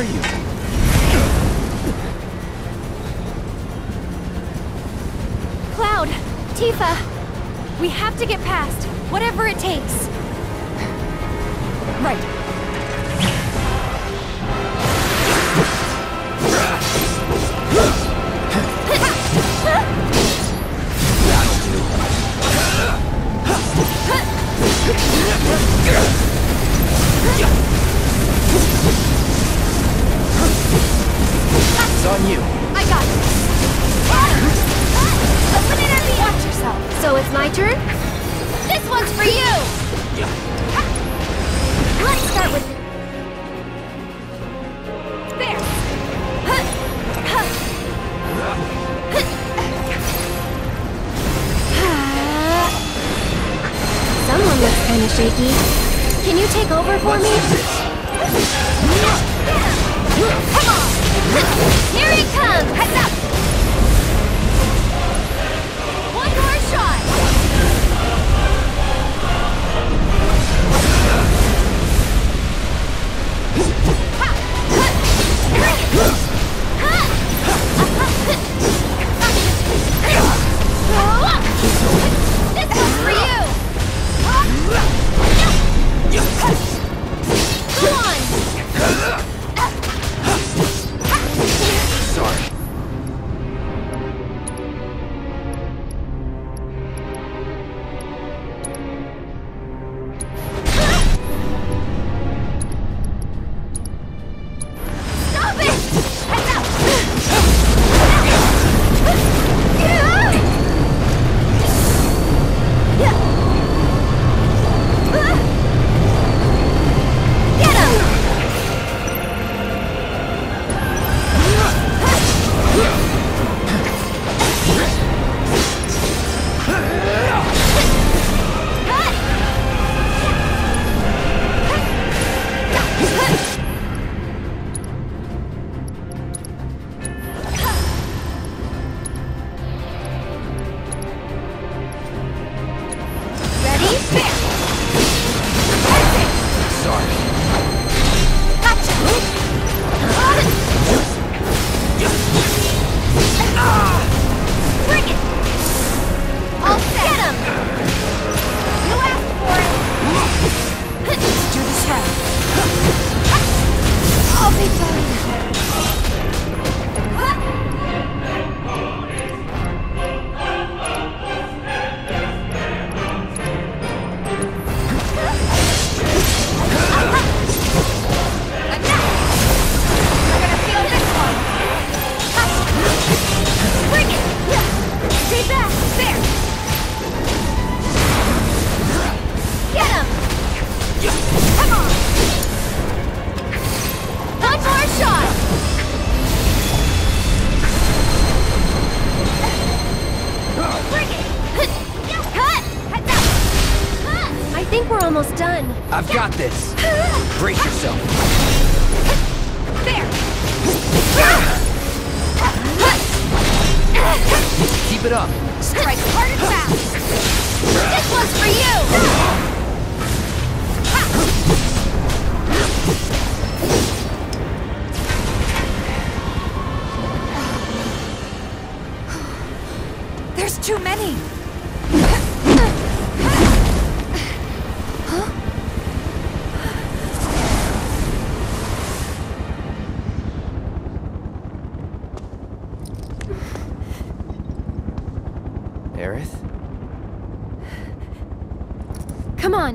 are you? Cloud! Tifa! We have to get past, whatever it takes. Right. It's on you. I got it. Watch yourself. So it's my turn? This one's for you! Let's start with... There! Someone looks kind of shaky. Can you take over for me? Come on! Here he comes! Heads up! One more shot! This one's for you! Go on! Sorry. Stop it! Heads up! Get him! Ready? There! Sorry. Gotcha! Bring it! I'll get him! You asked for it! Let's do this right. I'll be done. I'm gonna feel this one! Bring it! Stay back! There! Get him! Come on! One more shot! Bring it! Cut! Heads up! I think we're almost done. I've got this. Brace yourself. There! Keep it up. Strike hard and fast! This one's for you! There's too many! Aerith? Come on!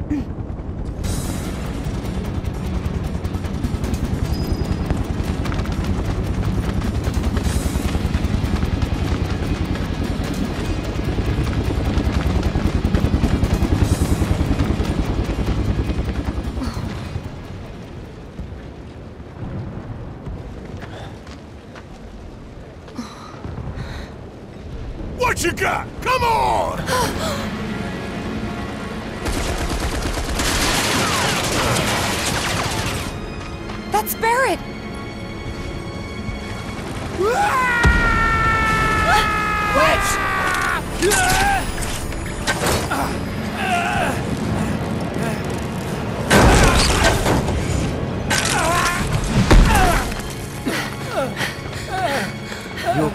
What you got? Come on! That's Barret!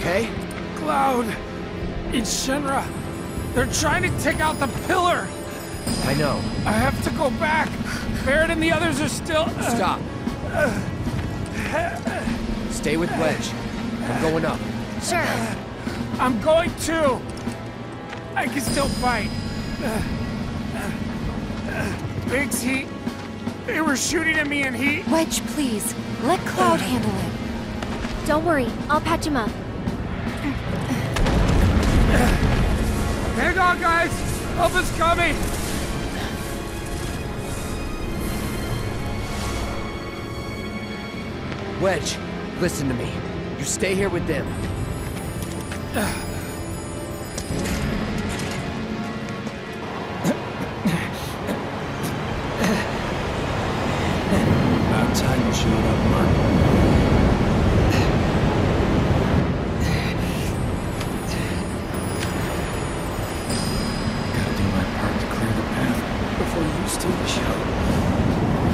okay? Cloud. It's Shinra. They're trying to take out the pillar. I know. I have to go back. Barrett and the others are still... Stop. Stay with Wedge. I'm going up. Sure. I'm going too. I can still fight. Biggs, they were shooting at me and he... Wedge, please. Let Cloud handle it. Don't worry. I'll patch him up. Hang on, guys. Help is coming. Wedge, listen to me. You stay here with them. About time you showed up, Mark. Gotta do my part to clear the path before you steal the show.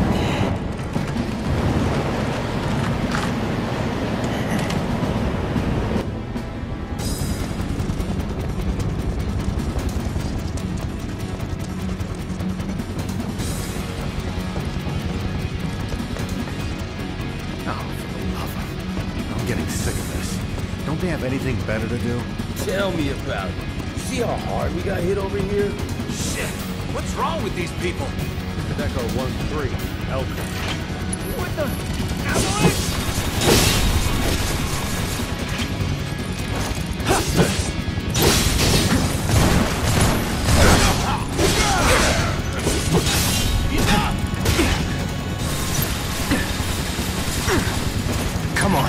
I'm getting sick of this. Don't they have anything better to do? Tell me about it. See how hard we got hit over here? Shit! What's wrong with these people? Echo 1-3, Elka. What the? Avalanche? Come on.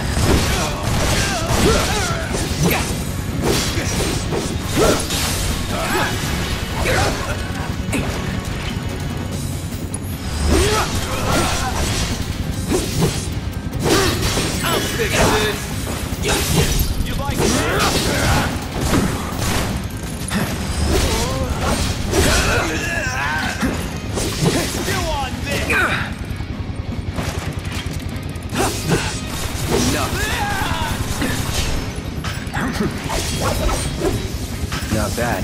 I'll fix this. You like Still on this. Not bad.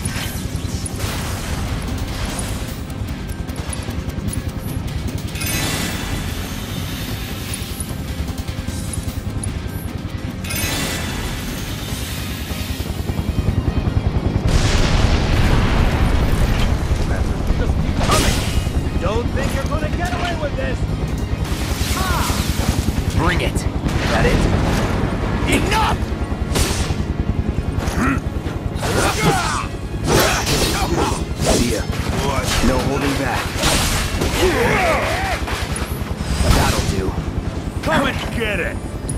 Don't think you're gonna get away with this. Bring it. That it? Enough! See ya. No holding back. That'll do. Come and get it!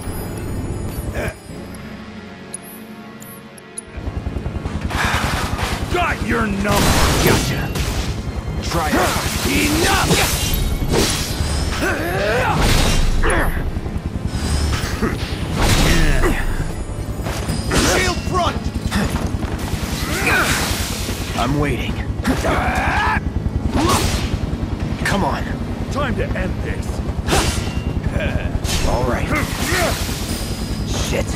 Got your number! Gotcha. Try it. Enough! Shield front! I'm waiting. Come on. Time to end this. All right. Shit.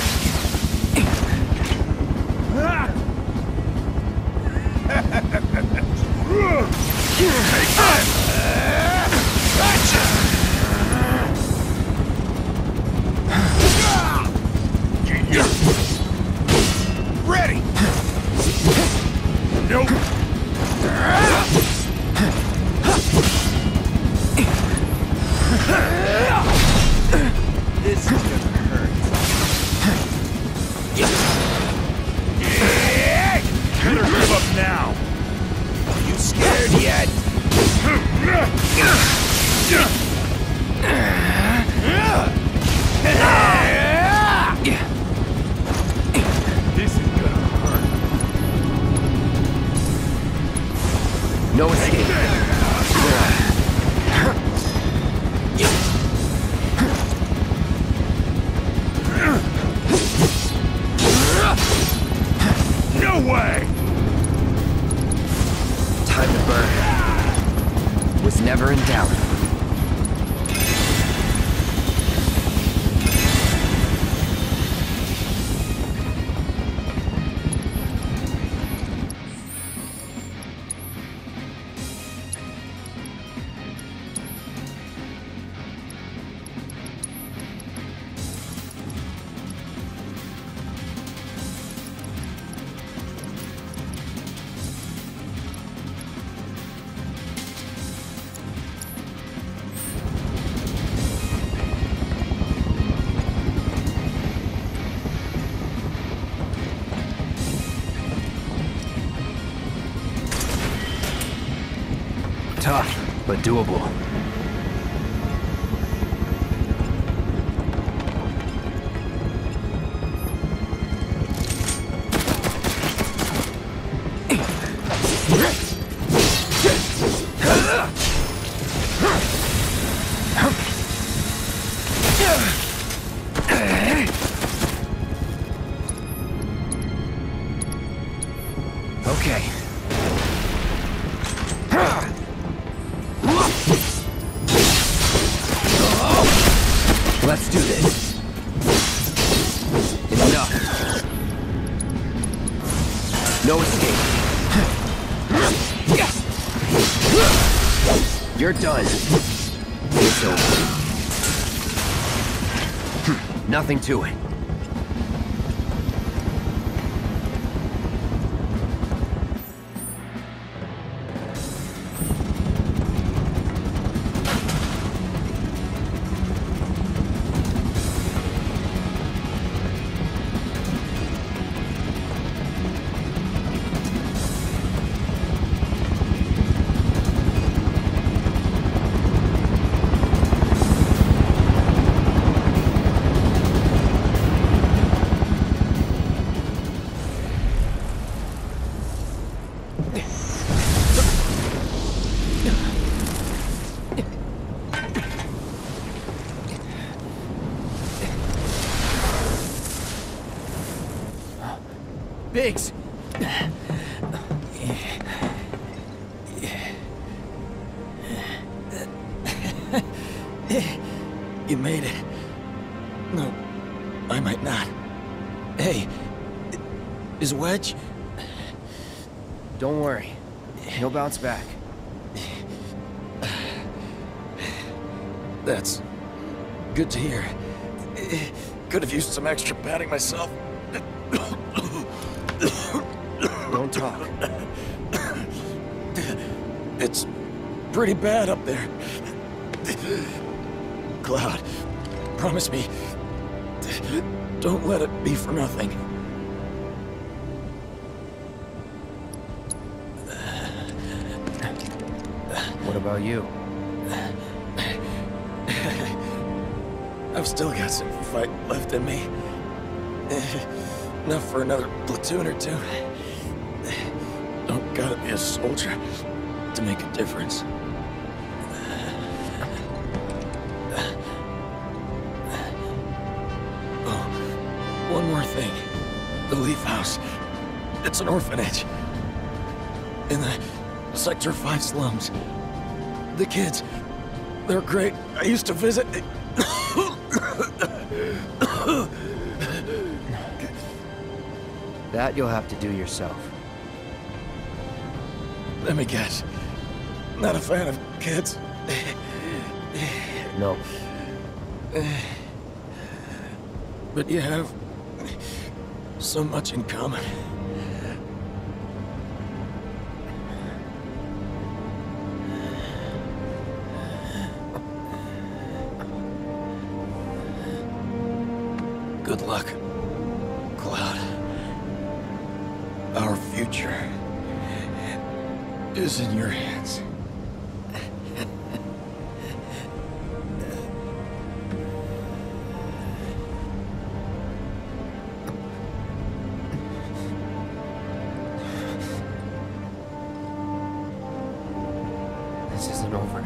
Ready! Nope. This is gonna hurt. Better give up now. You scared yet? Tough, but doable. Okay. Let's do this. Enough. No escape. You're done. It's over. Nothing to it. Biggs! You made it. No, I might not. Hey, is Wedge? Don't worry. He'll bounce back. That's good to hear. Could have used some extra padding myself. Don't talk. It's pretty bad up there. Cloud, promise me, don't let it be for nothing. What about you? I've still got some fight left in me. Enough for another platoon or two. Don't gotta be a soldier to make a difference. Oh, one more thing. The Leaf House. It's an orphanage. In the Sector 5 slums. The kids, they're great. I used to visit. That you'll have to do yourself. Let me guess. Not a fan of kids. No. But you have so much in common. Good luck, Cloud. Our future is in your hands. This isn't over.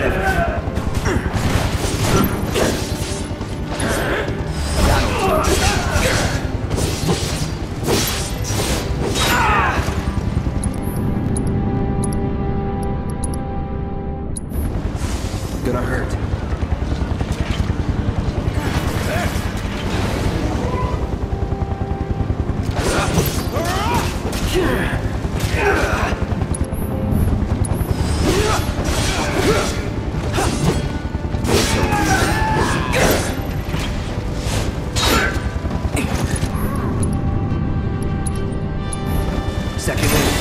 Gonna hurt. Second wave.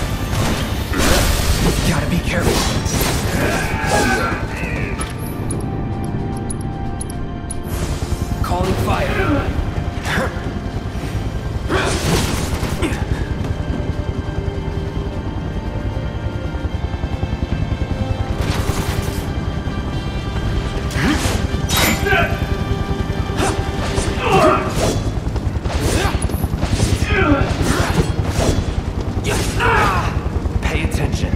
Gotta be careful. Calling fire. Pay attention.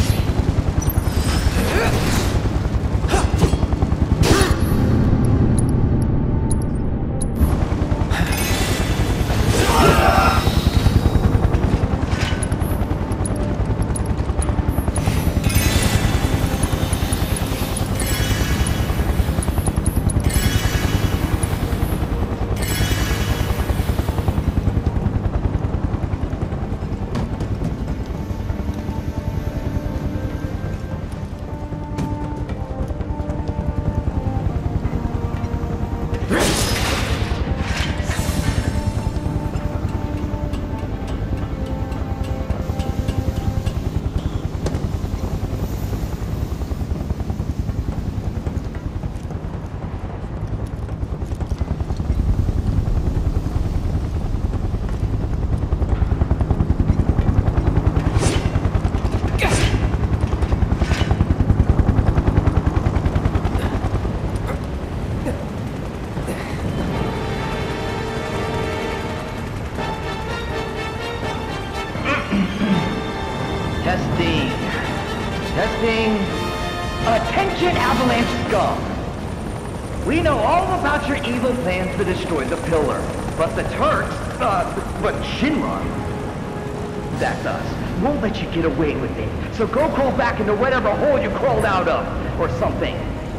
Testing. Testing. Attention, Avalanche Scum. We know all about your evil plans to destroy the Pillar. But the Turks, but Shinra, that's us, won't let you get away with it. So go crawl back into whatever hole you crawled out of, or something.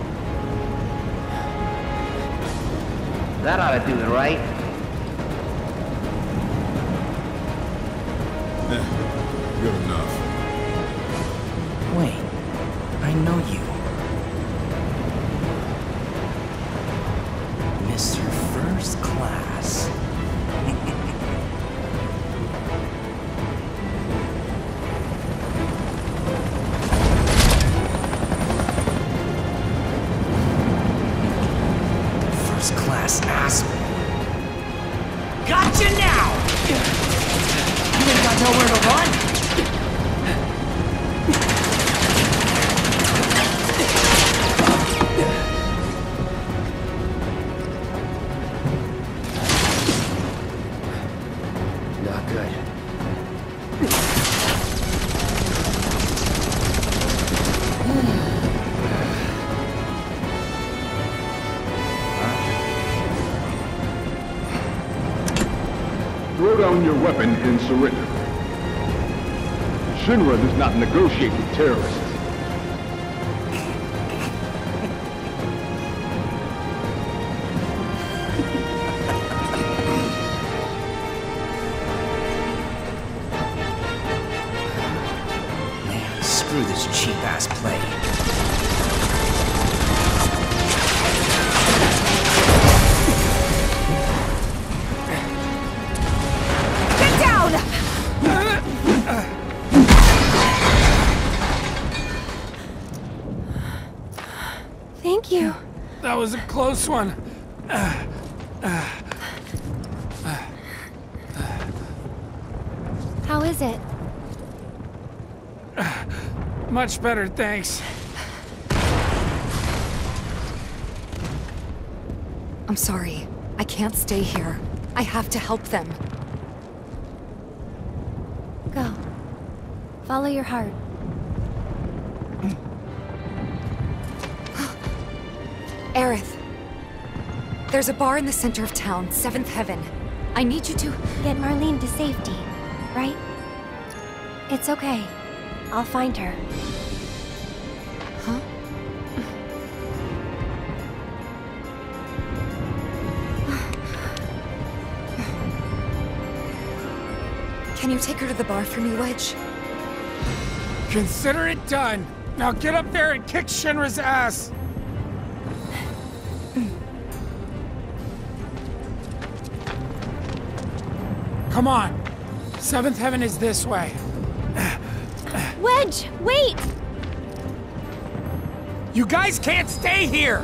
That ought to do it, right? Good enough. Wait, I know you. Mr. First Class. First Class asshole. Gotcha now! You ain't got nowhere to run? Not good. Throw down your weapon and surrender. Shinra does not negotiate with terrorists. Man, screw this cheap-ass play. Get down! Thank you. That was a close one. How is it? Much better, thanks. I'm sorry. I can't stay here. I have to help them. Go. Follow your heart. Aerith. There's a bar in the center of town, Seventh Heaven. I need you to... Get Marlene to safety, right? It's okay. I'll find her. Huh? Can you take her to the bar for me, Wedge? Consider it done. Now get up there and kick Shinra's ass. Come on. Seventh Heaven is this way. Wedge, wait! You guys can't stay here!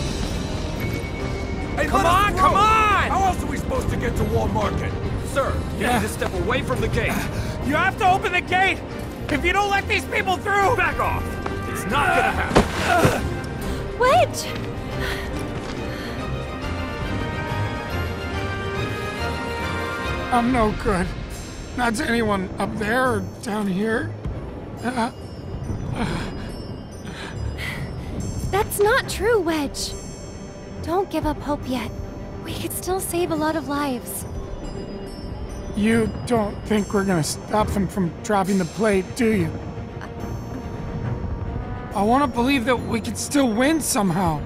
Hey, Come on, come on! How else are we supposed to get to Wall Market? Sir, you need to step away from the gate. You have to open the gate! If you don't let these people through! Back off! It's not gonna happen! Wedge! I'm no good. Not to anyone up there or down here. That's not true, Wedge. Don't give up hope yet. We could still save a lot of lives. You don't think we're gonna stop them from dropping the plate, do you? I want to believe that we could still win somehow.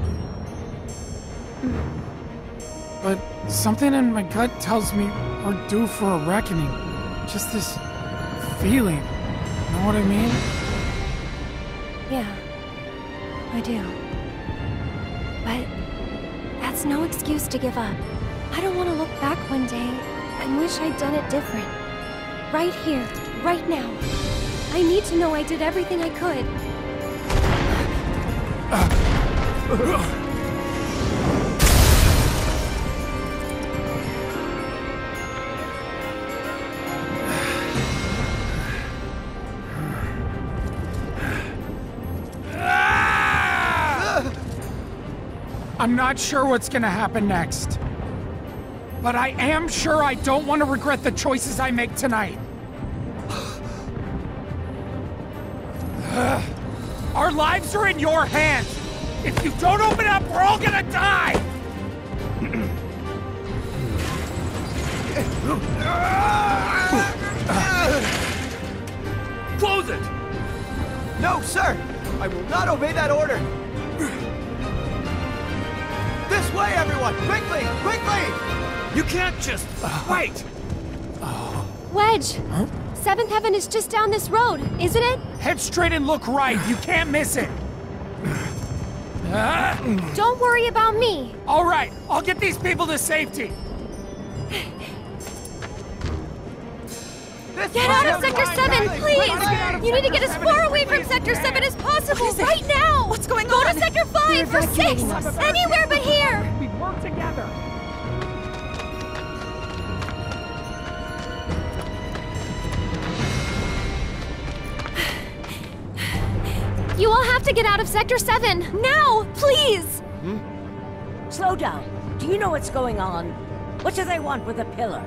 But something in my gut tells me we're due for a reckoning. Just this feeling. You know what I mean? Yeah, I do. But that's no excuse to give up. I don't want to look back one day and wish I'd done it different. Right here, right now. I need to know I did everything I could. I'm not sure what's gonna happen next. But I am sure I don't want to regret the choices I make tonight. Our lives are in your hands. If you don't open up, we're all gonna die! Close it! No, sir! I will not obey that order! This way, everyone! Quickly! Quickly! You can't just... wait! Wedge! Huh? Seventh Heaven is just down this road, isn't it? Head straight and look right. You can't miss it. Don't worry about me. All right. I'll get these people to safety. Get out of Sector 7, please! You need to get as far away from Sector 7 as possible, right now! What's going on? Go to Sector 5 or 6! Anywhere but here! We work together. You all have to get out of Sector 7, now, please! Slow down. Do you know what's going on? What do they want with the pillar?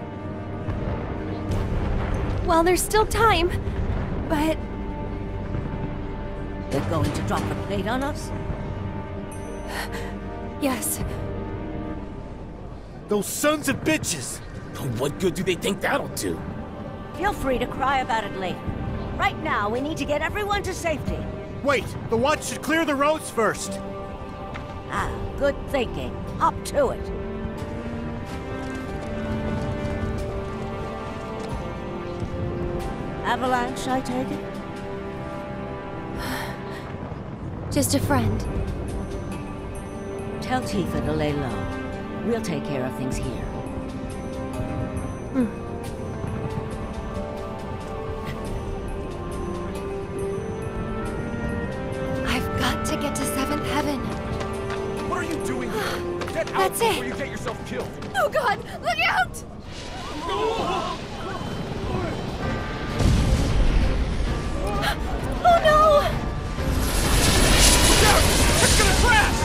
Well, there's still time, but... They're going to drop the plate on us? Yes. Those sons of bitches! What good do they think that'll do? Feel free to cry about it later. Right now, we need to get everyone to safety. Wait! The watch should clear the roads first! Ah, good thinking. Up to it. Avalanche, I take it? Just a friend. Tell Tifa to lay low. We'll take care of things here. I've got to get to Seventh Heaven. What are you doing here? Get out That's before it. you get yourself killed! Oh God! Look out! Oh no! Look out! It's gonna crash!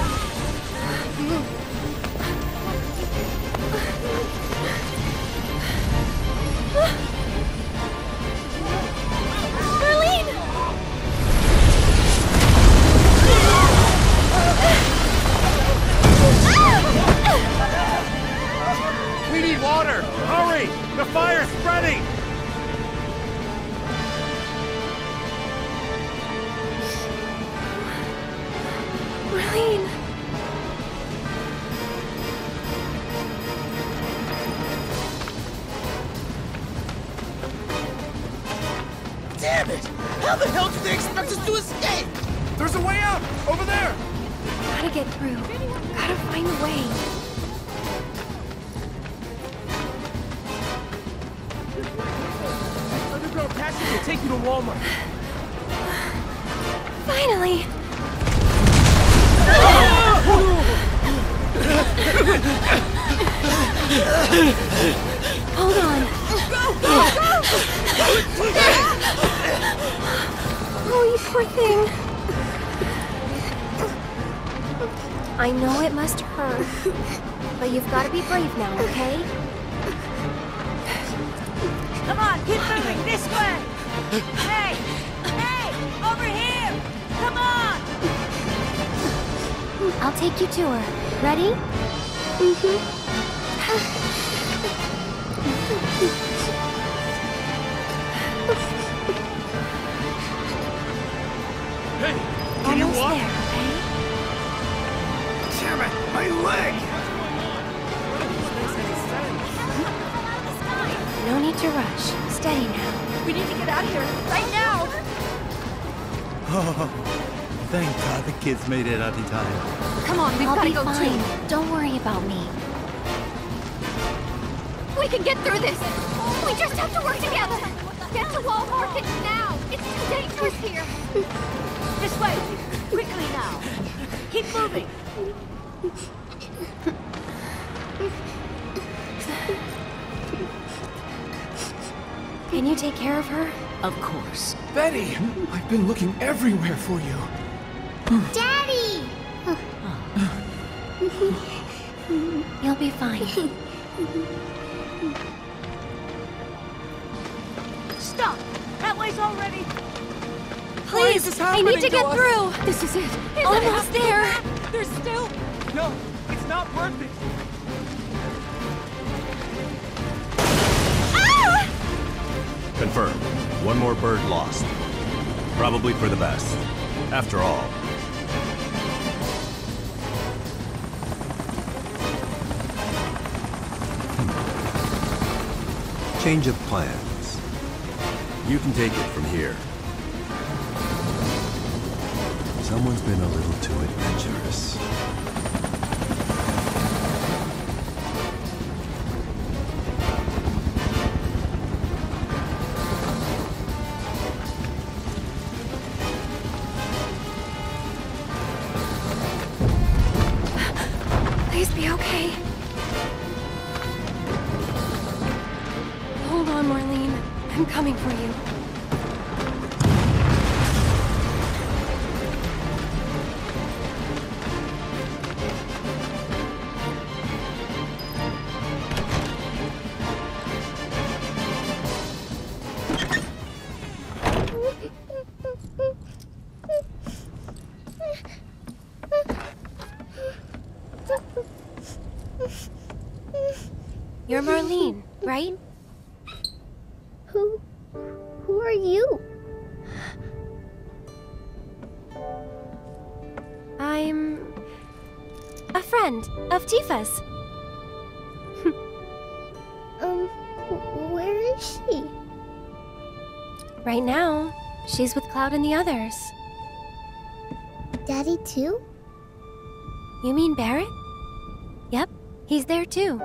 Marlene! to escape! There's a way out! Over there! Gotta get through. Gotta find a way. Underground passage will take you to Walmart. Finally! Hold on. Oh, you poor thing. I know it must hurt, but you've got to be brave now, okay? Come on, keep moving, this way! Hey! Hey! Over here! Come on! I'll take you to her. Ready? Hey! Can you Almost walk? there, okay? Damn it! My leg! No need to rush. Steady now. We need to get out of here, right now! Oh, thank God the kids made it out in time. Come on, we've I'll gotta be go fine. too. Don't worry about me. We can get through this! We just have to work together! Get to Wall Market now! It's too dangerous here! This way! Quickly now! Keep moving! Can you take care of her? Of course. Betty! I've been looking everywhere for you. Daddy! You'll be fine. Stop! That way's already... Please, I need to get through. This is it! Almost there. There's still... No, it's not worth it. Confirmed. One more bird lost. Probably for the best. After all. Change of plans. You can take it from here. Someone's been a little too adventurous. Please be okay. Hold on, Marlene. I'm coming for you. You're Marlene, right? Who are you? I'm a friend of Tifa's. Where is she? Right now, she's with Cloud and the others. Daddy too? You mean Barrett? Yep, he's there too.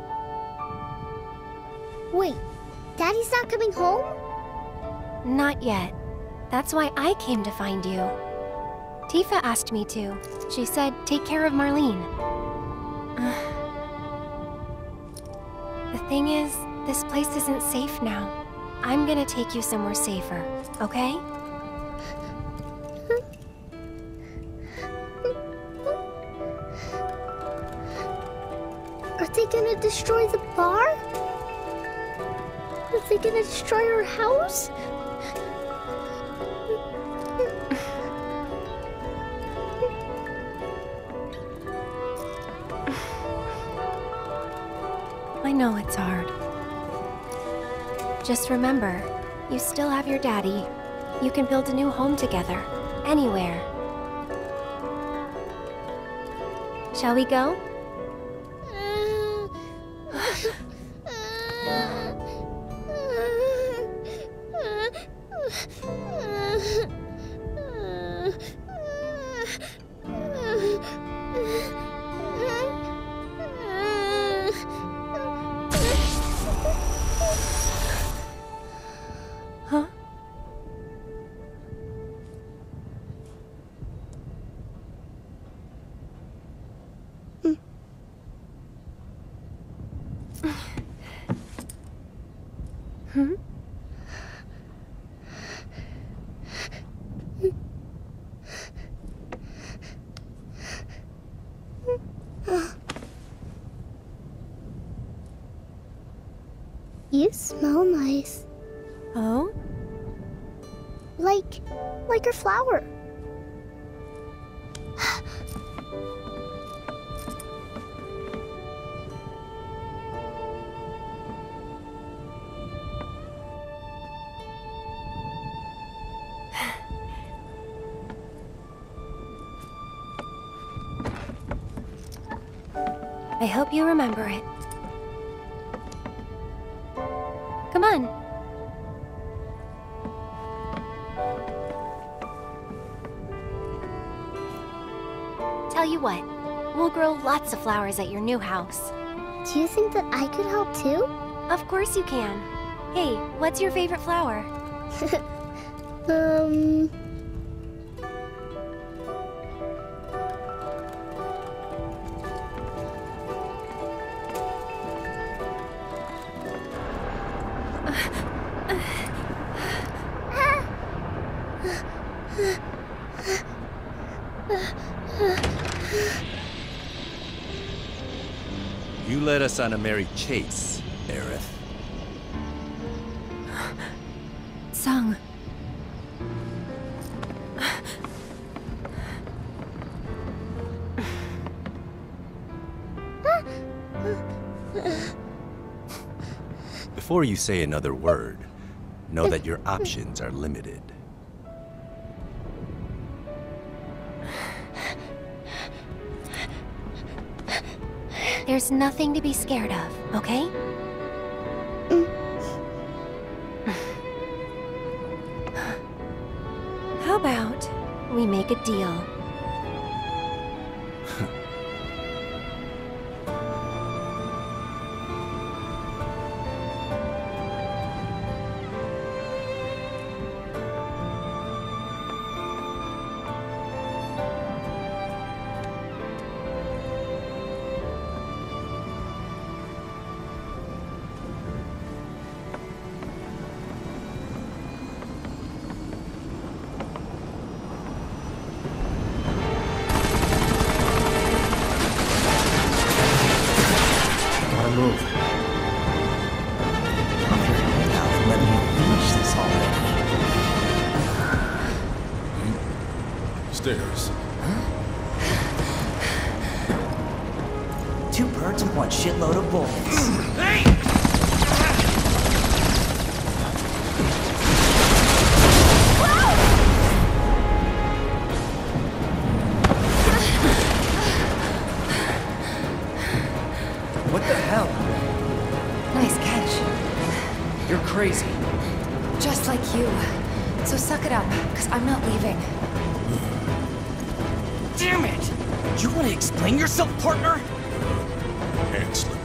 Wait, Daddy's not coming home? Not yet. That's why I came to find you. Tifa asked me to. She said, take care of Marlene. The thing is, this place isn't safe now. I'm gonna take you somewhere safer, okay? Are they gonna destroy the bar? Are they gonna destroy our house? I know it's hard. Just remember, you still have your daddy. You can build a new home together, anywhere. Shall we go? Hmm? You smell nice. Oh? Like your flower. I hope you remember it. Come on. Tell you what, we'll grow lots of flowers at your new house. Do you think that I could help too? Of course you can. Hey, what's your favorite flower? You led us on a merry chase, Aerith. Sung. Before you say another word, know that your options are limited. There's nothing to be scared of, okay? How about we make a deal? Move. Now let me finish this already. Stairs. Two birds with one shitload of bullets. Hey! What the hell? Nice catch. You're crazy. Just like you. So suck it up, because I'm not leaving. Damn it! You want to explain yourself, partner? Hand slip.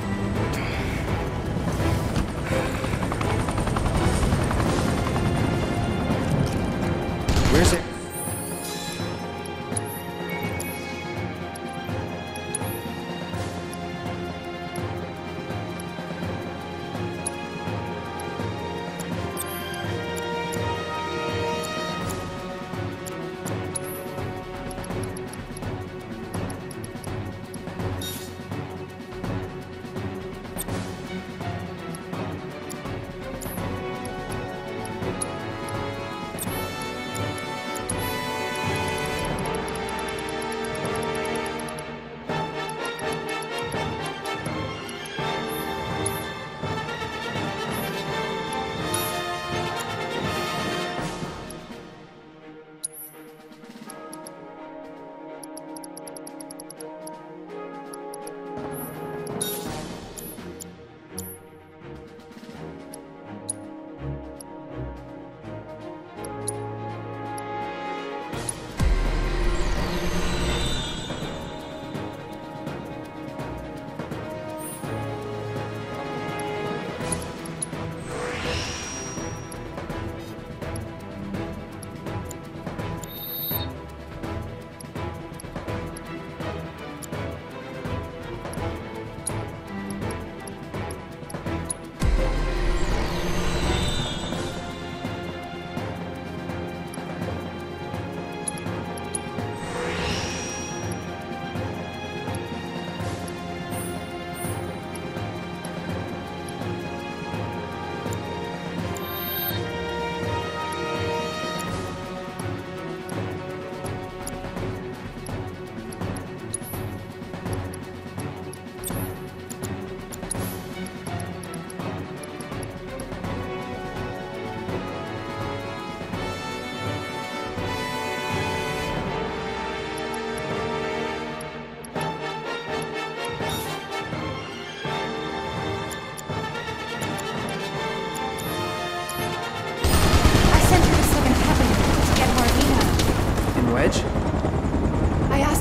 Where's it?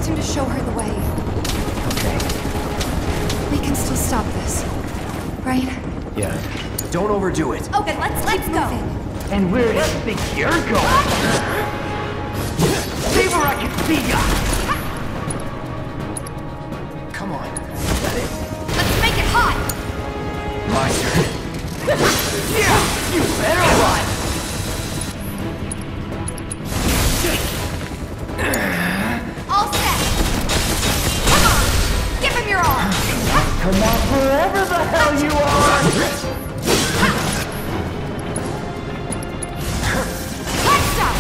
him to show her the way. Okay. We can still stop this, right? Yeah. Don't overdo it. Okay, let's go. And where do you think you're going? See where I can see ya! Come on. Is that it? Let's make it hot! My turn. Yeah! You better run! All set! Come on! Give him your all! Come on, wherever the hell you are! Let's go!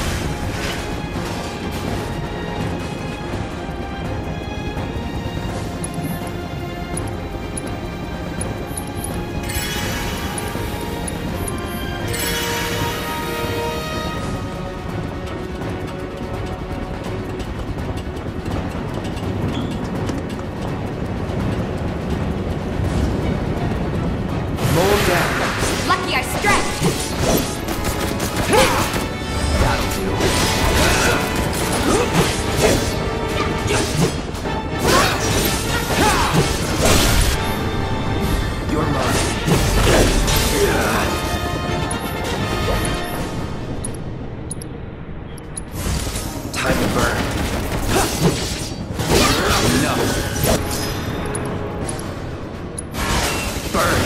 Lucky I stretched! That'll do. You're mine. Time to burn. Enough. Burn.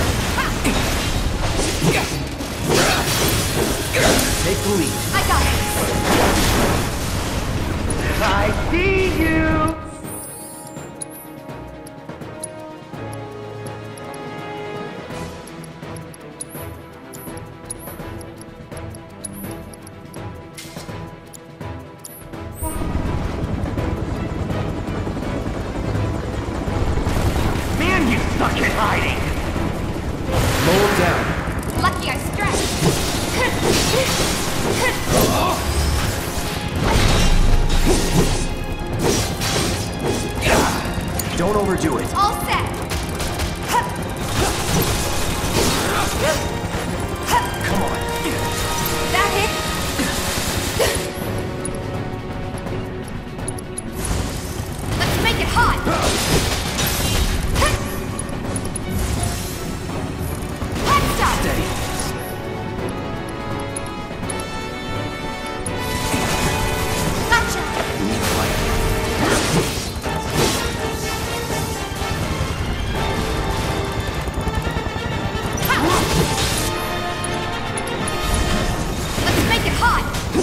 Take the lead. I got it! I see you! Man, you suck at hiding! Mow him down. Lucky I stretched! Don't overdo it. All set! Come on. That hit? Let's make it hot! Let's stop! Steady. Gotcha! Need fire. Let's make it hot!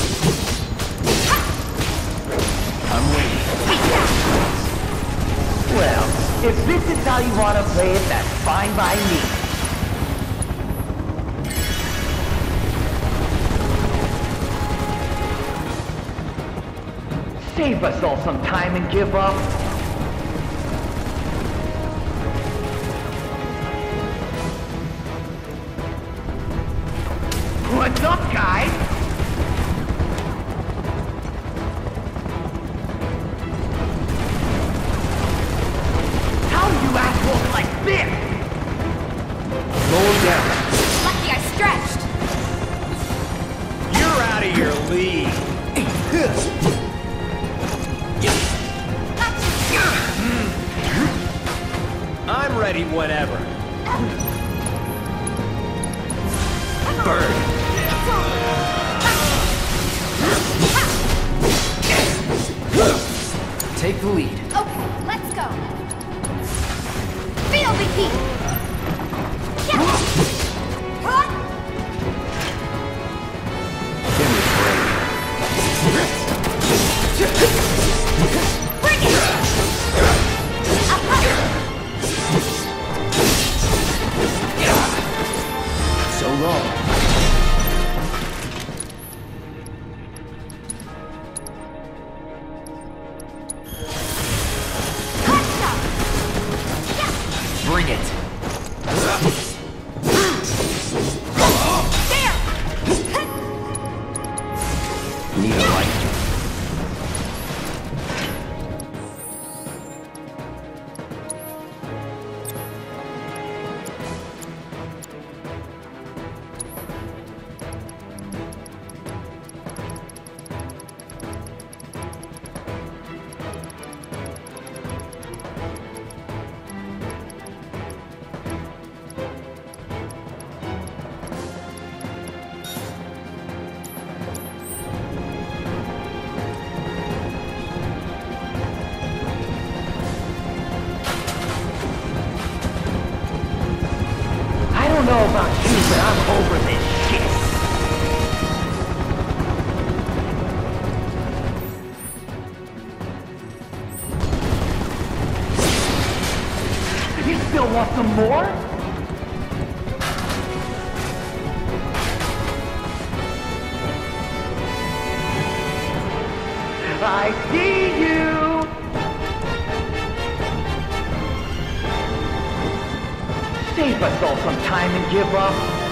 I'm waiting. Well, if this is how you want to play it, that's fine by me. Save us all some time and give up. What's up, guys? How do you assholes like this? Mow him down. Lucky I stretched! You're out of your league. I'm ready whenever. Burn. Take the lead. Okay, let's go! Feel the heat! Yeah. Hot! Give me a break. Bring it! So long. Bring it. Need a light. You still want some more? I see you! Save us all some time and give up.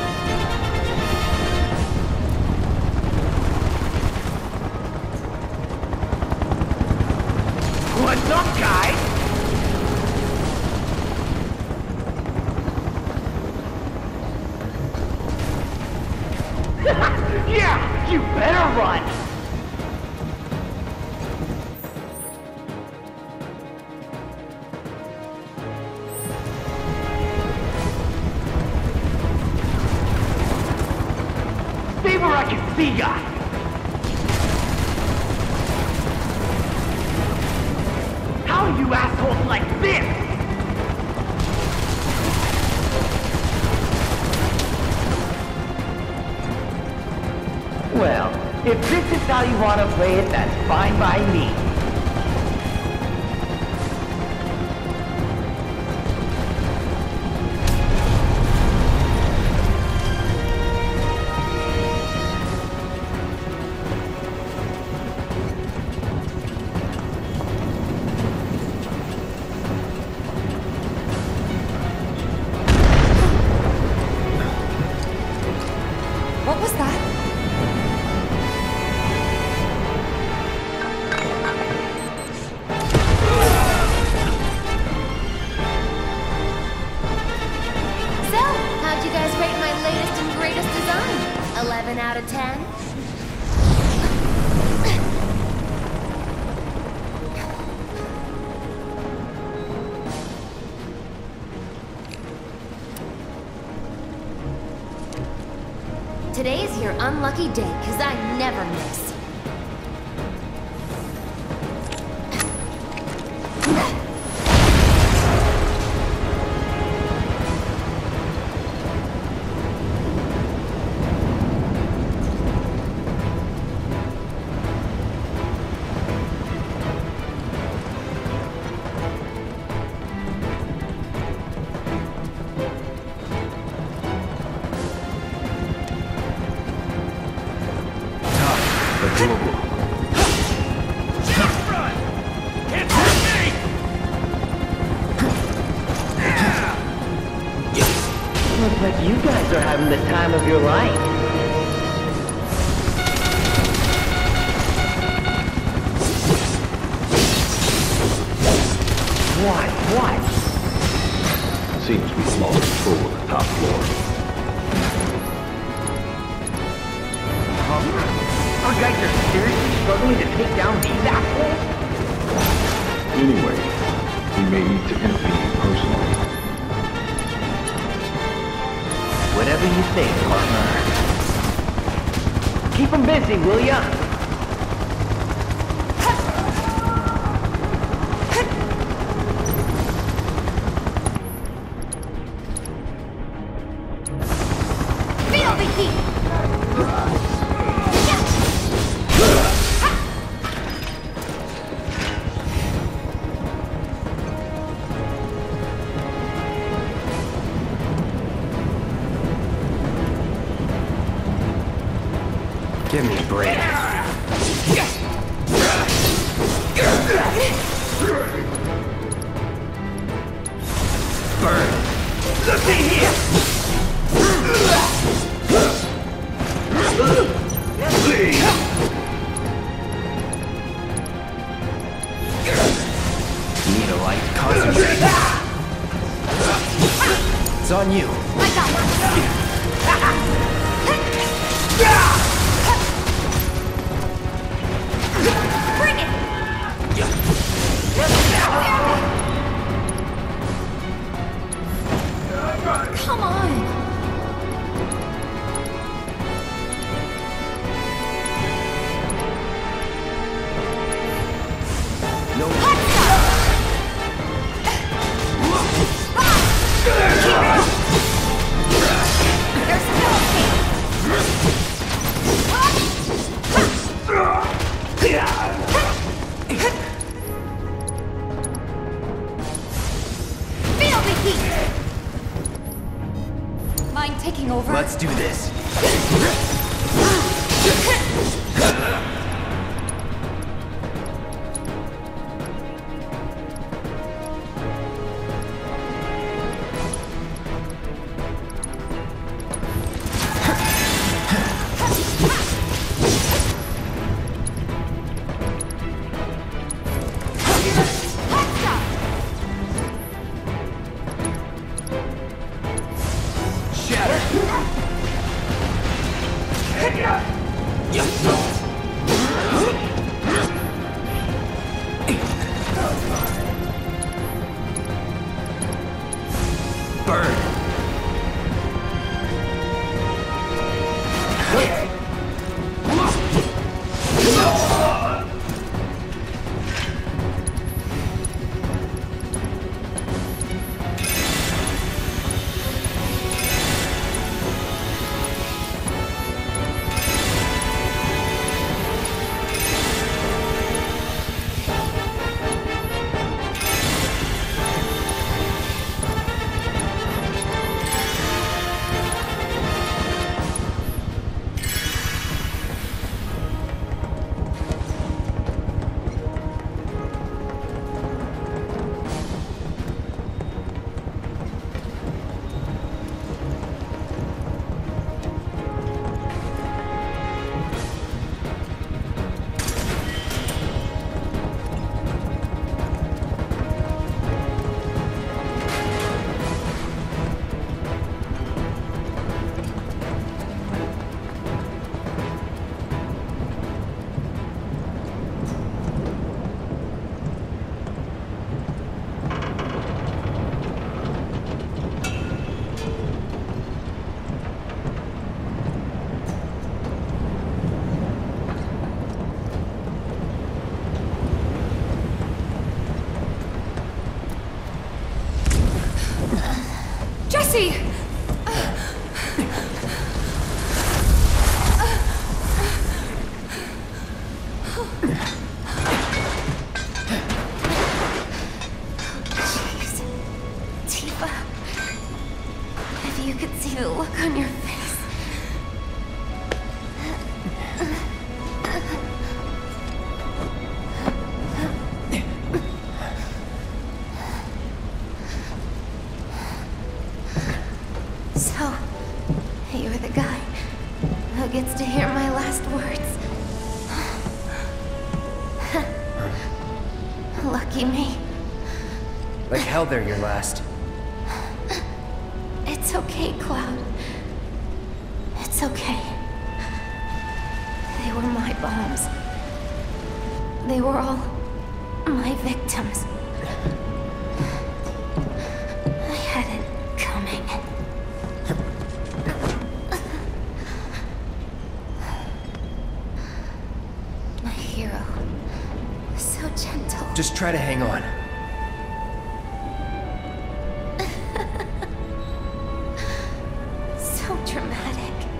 What's up, guys? Yeah, you better run! Stay where I can see ya! How are you assholes like this? Well, if this is how you want to play it, that's fine by me. What was that? So, how'd you guys rate my latest and greatest design? 11 out of 10? Today's your unlucky day, 'cause I never miss. Looks like you guys are having the time of your life. What? Seems we've lost control of the top floor. Huh? Our guys are seriously struggling to take down these assholes? Anyway, we may need to intervene personally. Whatever you say, partner. Keep them busy, will ya? Feel the heat! Give me a break. Burn! Look at here! Need a light concentrate. It's on you. I got one! Bring it! Come on! No. There's still a taking over. Let's do this. Jesse! Jeez. Tifa. If you could see the look on your face. So, you're the guy who gets to hear my last words. Lucky me. Like hell they're your last. It's okay, Cloud. It's okay. They were my bombs. They were all my victims. I had it coming. My hero. So gentle. Just try to hang on. So dramatic.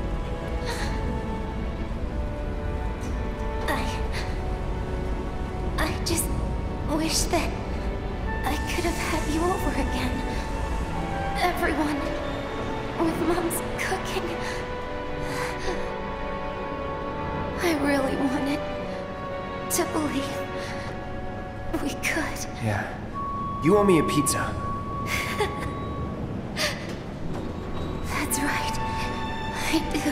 I just wish that I could have had you over again. Everyone with Mom's cooking. I really wanted to believe we could. Yeah. You owe me a pizza. That's right. I do.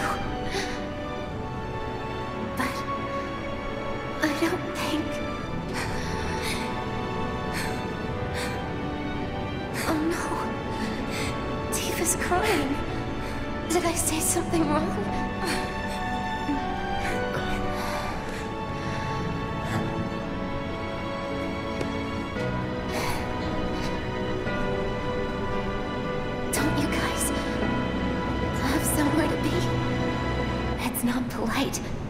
But I don't think... Oh no. Tifa's crying. Did I say something wrong? Don't you guys have somewhere to be? It's not polite